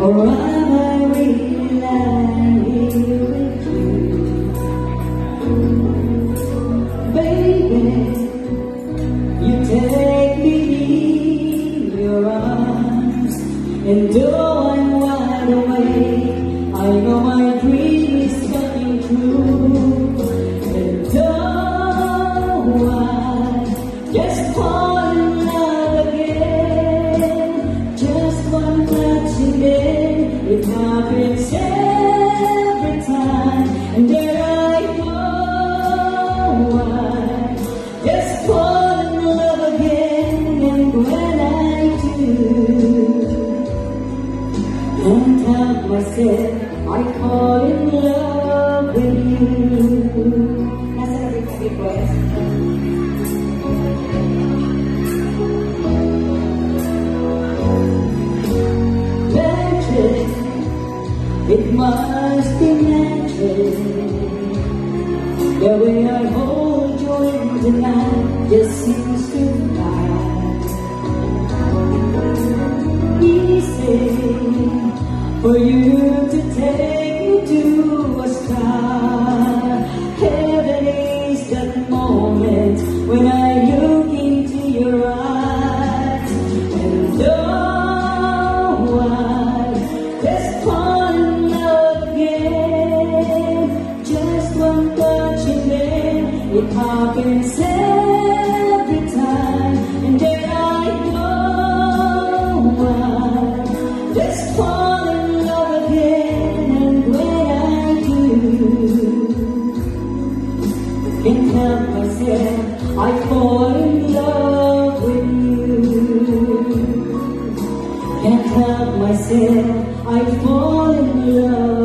or am I really lying here with you? Baby, you take me in your arms, and though I'm wide awake, I know my dream is coming true. And though I just fall in love again, just one touch and then it happens every time. And there I go, I just fall in love again. And when I do, can't help myself, I fall in love with you. Nasa every request. It must be natural. The way I hold you in tonight just seems to lie. Easy for you to take me to a star. Heaven is that moment when I look into your eyes. And though I just fall in love again, just one touch and then it happens every time. And there I go, I just fall in love again. And when I do, can't help myself, I fall in love with you. Can't help myself, I fall in love.